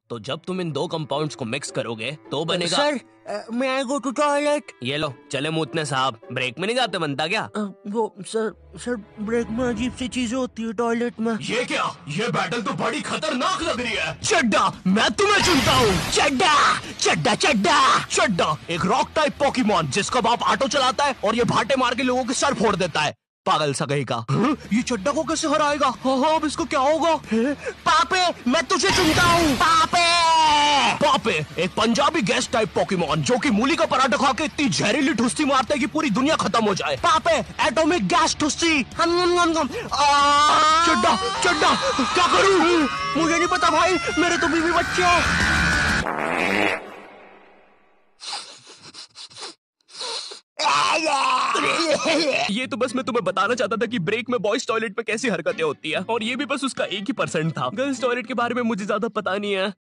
तो जब तुम इन दो कंपाउंड्स को मिक्स करोगे तो बनेगा। सर, मैं आई गो टू टॉयलेट। ये लो, चले मूतने साहब। ब्रेक में नहीं जाते बनता क्या? वो सर ब्रेक में अजीब सी चीजें होती है टॉयलेट में। ये क्या? ये बैटल तो बड़ी खतरनाक लग रही है। चड्डा, मैं तुम्हें चुनता हूँ। चड्डा चड्डा चड्डा चड्डा एक रॉक टाइप पोकेमॉन जिसका बाप ऑटो चलाता है और ये भाटे मार के लोगों के सर फोड़ देता है। पागल सा कहीं का। ये चड्डा को कैसे हराएगा? हाँ, अब इसको क्या होगा? पापे, मैं तुझे चुनता हूँ। पापे पापे एक पंजाबी गैस टाइप पोकेमॉन जो कि मूली का पराठा खा के इतनी जहरीली ठुस्सी मारता है कि पूरी दुनिया खत्म हो जाए। पापे एटॉमिक गैस ठुस्सी। चड्डा चड्डा क्या करूँ? मुझे नहीं पता भाई, मेरे तो बीवी बच्चे हैं। ये तो बस मैं तुम्हें बताना चाहता था कि ब्रेक में बॉयज टॉयलेट पे कैसी हरकतें होती है, और ये भी बस उसका 1% था। गर्ल्स टॉयलेट के बारे में मुझे ज्यादा पता नहीं है।